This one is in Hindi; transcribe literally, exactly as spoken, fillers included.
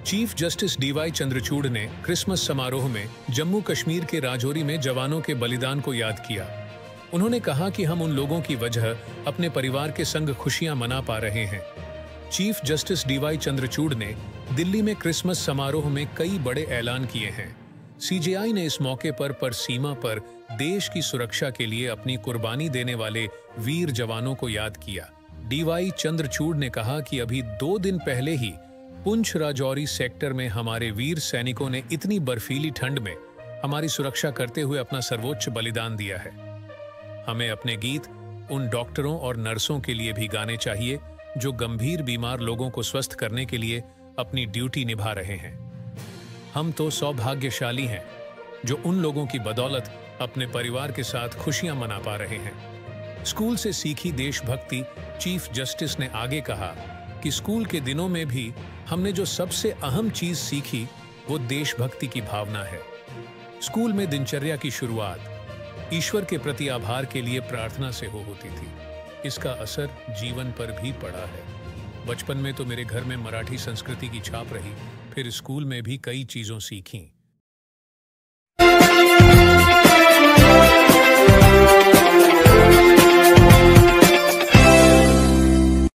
चीफ जस्टिस डीवाई चंद्रचूड़ ने क्रिसमस समारोह में जम्मू कश्मीर के राजौरी में जवानों के बलिदान को याद किया। उन्होंने कहा कि हम उन लोगों की वजह अपने परिवार के संग खुशियां मना पा रहे हैं। चीफ जस्टिस डीवाई चंद्रचूड़ ने दिल्ली में क्रिसमस समारोह में कई बड़े ऐलान किए हैं। सीजेआई ने इस मौके पर पर सीमा पर देश की सुरक्षा के लिए अपनी कुर्बानी देने वाले वीर जवानों को याद किया। डीवाई चंद्रचूड़ ने कहा कि अभी दो दिन पहले ही पुंछ राजौरी सेक्टर में हमारे वीर सैनिकों ने इतनी बर्फीली ठंड में हमारी सुरक्षा करते हुए अपना सर्वोच्च बलिदान दिया है। हमें अपने गीत उन डॉक्टरों और नर्सों के लिए भी गाने चाहिए जो गंभीर बीमार लोगों को स्वस्थ करने के लिए अपनी ड्यूटी निभा रहे हैं। हम तो सौभाग्यशाली हैं जो उन लोगों की बदौलत अपने परिवार के साथ खुशियां मना पा रहे हैं। स्कूल से सीखी देशभक्ति। चीफ जस्टिस ने आगे कहा कि स्कूल के दिनों में भी हमने जो सबसे अहम चीज सीखी वो देशभक्ति की भावना है। स्कूल में दिनचर्या की शुरुआत ईश्वर के प्रति आभार के लिए प्रार्थना से हो होती थी। इसका असर जीवन पर भी पड़ा है। बचपन में तो मेरे घर में मराठी संस्कृति की छाप रही, फिर स्कूल में भी कई चीजों सीखी।